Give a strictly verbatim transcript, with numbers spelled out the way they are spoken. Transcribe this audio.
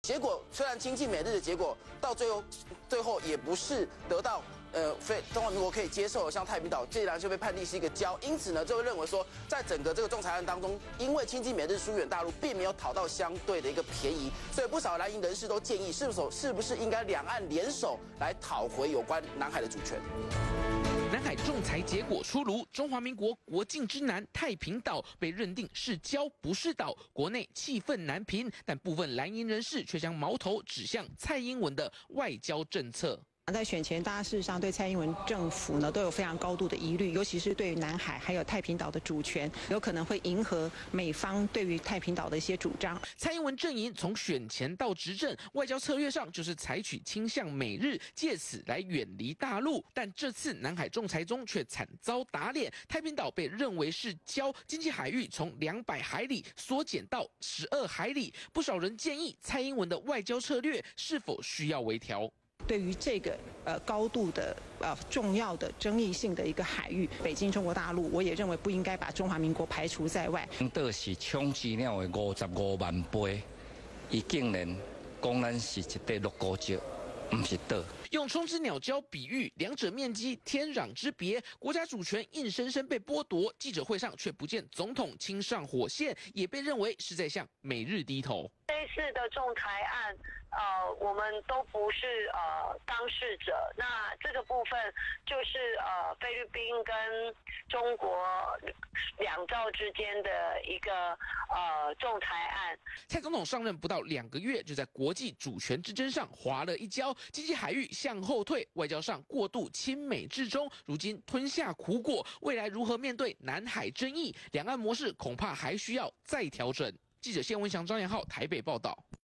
结果虽然亲近美日的结果，到最后最后也不是得到呃非中华民国可以接受的，像太平岛既然就被判定是一个礁，因此呢就会认为说，在整个这个仲裁案当中，因为亲近美日疏远大陆，并没有讨到相对的一个便宜，所以不少蓝营人士都建议，是否是不是应该两岸联手来讨回有关南海的主权。 南海仲裁结果出炉，中华民国国境之南太平岛被认定是礁不是岛，国内气愤难平，但部分蓝营人士却将矛头指向蔡英文的外交政策。 在选前，大家事实上对蔡英文政府呢都有非常高度的疑虑，尤其是对于南海还有太平岛的主权，有可能会迎合美方对于太平岛的一些主张。 蔡英文阵营从选前到执政，外交策略上就是采取倾向美日，借此来远离大陆。但这次南海仲裁中却惨遭打脸，太平岛被认为是礁，经济海域从两百海里缩减到十二海里。不少人建议，蔡英文的外交策略是否需要微调？ 对于这个呃高度的呃重要的争议性的一个海域，北京中国大陆，我也认为不应该把中华民国排除在外。 倒是抢资料的五十五万倍，伊竟然讲咱是一块鹿骨石，不是岛。 用冲之鸟礁比喻，两者面积天壤之别，国家主权硬生生被剥夺。记者会上却不见总统亲上火线，也被认为是在向美日低头。 这一次的仲裁案，呃，我们都不是呃当事者。那这个部分就是呃菲律宾跟中国两兆之间的一个呃仲裁案。 蔡总统上任不到两个月，就在国际主权之争上滑了一跤，经济海域向后退，外交上过度亲美制中，如今吞下苦果，未来如何面对南海争议？两岸模式恐怕还需要再调整。记者谢文祥、张彦浩台北报道。